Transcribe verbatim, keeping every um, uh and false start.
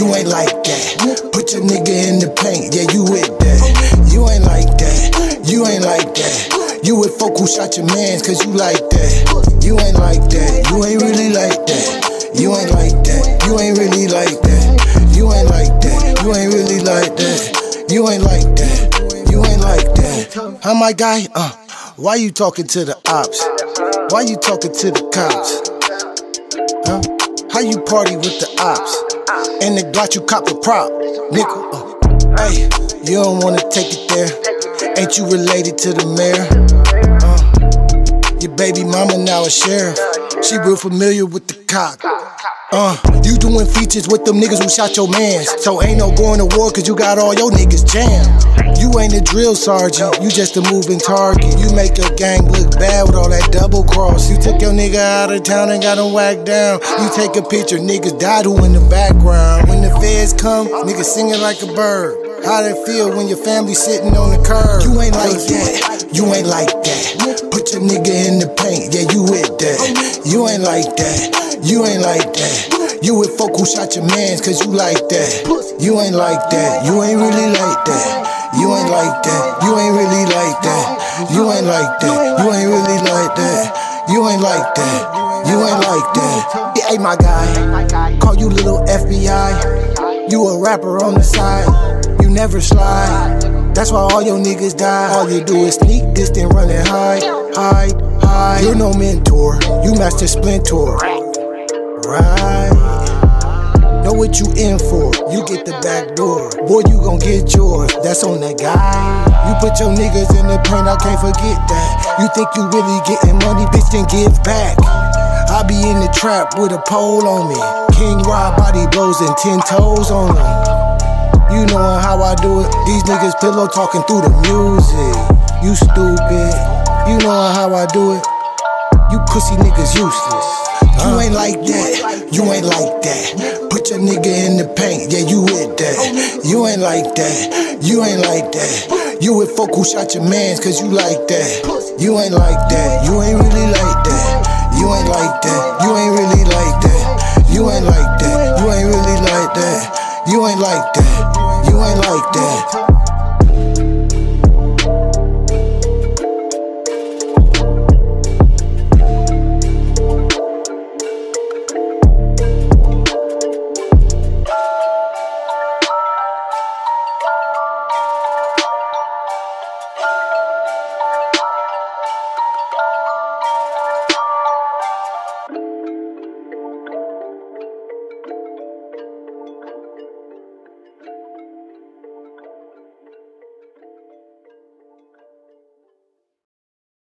You ain't like that. Put your nigga in the paint, yeah, you with that. You ain't like that. You ain't like that. You with folk who shot your mans cause you like that. You ain't like that. You ain't really like that. You ain't like that. You ain't really like that. You ain't like that. You ain't really like that. You ain't like that. You ain't like that. Huh, my guy? Uh, why you talking to the ops? Why you talking to the cops? Huh? How you party with the ops? And they got you cop a prop, nigga. Uh, hey, you don't wanna take it there. Ain't you related to the mayor? Uh, your baby mama now a sheriff. She real familiar with the cop. Uh, you doing features with them niggas who shot your mans. So ain't no going to war cause you got all your niggas jammed. You ain't a drill sergeant, you just a moving target. You make your gang look bad with all that double cross. You took your nigga out of town and got him whacked down. You take a picture, niggas died who in the background. When the feds come, niggas singing like a bird. How they feel when your family sitting on the curb? You ain't like that, you ain't like that. Put your nigga in the paint, yeah, you with that. You ain't like that, you ain't like that. You with folk who shot your mans cause you like that. You ain't like that, you ain't really like that. You ain't like that, you ain't really like that. You ain't like that, you ain't really like that. You ain't like that, you ain't like that. Hey, my guy, call you little F B I. You a rapper on the side, you never slide. That's why all your niggas die. All you do is sneak this, then run and hide, hide, hide. You're no mentor, you master splinter. Right. Know what you in for, you get the back door. Boy, you gon' get yours, that's on that guy. You put your niggas in the paint, I can't forget that. You think you really getting money, bitch, then give back. I be in the trap with a pole on me. King Rob body blows and ten toes on them. You knowin' how I do it, these niggas pillow talking through the music. You stupid, you knowin' how I do it. You pussy niggas useless. You ain't like that, you ain't like that. Put your nigga in the paint, yeah, you with that. You ain't like that, you ain't like that. You with folk who shot your mans cause you like that. You ain't like that, you ain't really like that. You ain't like that, you ain't really like that. You ain't like that, you ain't really like that. You ain't like that, you ain't like that.